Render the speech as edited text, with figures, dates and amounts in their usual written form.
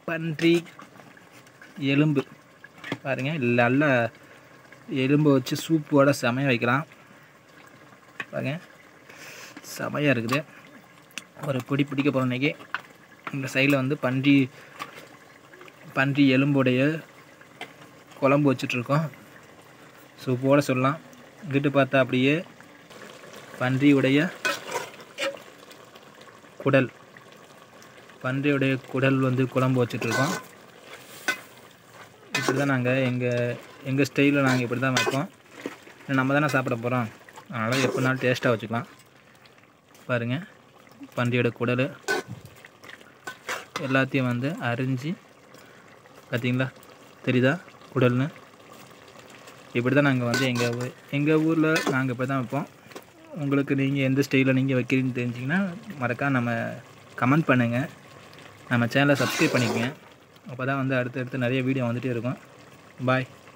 பன்றி எலும்பு பாருங்கள், நல்ல எலும்பை வச்சு சூப்போட செமையாக வைக்கலாம் பாருங்க, செமையாக இருக்குது. ஒரு பொடி பிடிக்க போகிற அன்றைக்கி இந்த சைடில் வந்து பன்றி எலும்புடைய குழம்பு வச்சிட்ருக்கோம், சூப்போடு சொல்லலாம். இங்கிட்டு பார்த்தா அப்படியே பன்றியுடைய குடல் வந்து குழம்பு வச்சிட்ருக்கோம். இப்படி தான் நாங்கள் எங்கள் ஸ்டைலில் நாங்கள் இப்படி தான் வைப்போம். நம்ம தானே சாப்பிட போகிறோம், அதனால் எப்படினாலும் டேஸ்ட்டாக வச்சுக்கலாம். பாருங்கள், பன்றியோட குடல் எல்லாத்தையும் வந்து அரிஞ்சு பார்த்தீங்களா, தெரியுதா குடல்னு. இப்படி தான் நாங்கள் வந்து எங்கள் ஊரில் நாங்கள் இப்படி தான் வைப்போம். உங்களுக்கு நீங்கள் எந்த ஸ்டைலில் நீங்கள் வைக்கிறீங்கன்னு தெரிஞ்சிங்கன்னா மறக்காம நம்ம கமெண்ட் பண்ணுங்கள், நம்ம சேனலை சப்ஸ்கிரைப் பண்ணிக்கங்க. அப்போ தான் வந்து அடுத்தடுத்து நிறைய வீடியோ வந்துகிட்டே இருக்கும். பாய்.